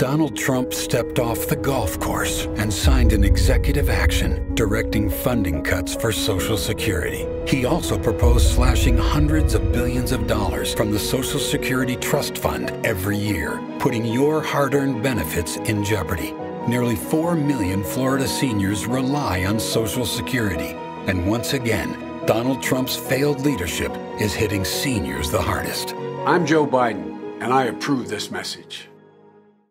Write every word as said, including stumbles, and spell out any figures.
Donald Trump stepped off the golf course and signed an executive action directing funding cuts for Social Security. He also proposed slashing hundreds of billions of dollars from the Social Security Trust Fund every year, putting your hard-earned benefits in jeopardy. Nearly four million Florida seniors rely on Social Security. And once again, Donald Trump's failed leadership is hitting seniors the hardest. I'm Joe Biden, and I approve this message.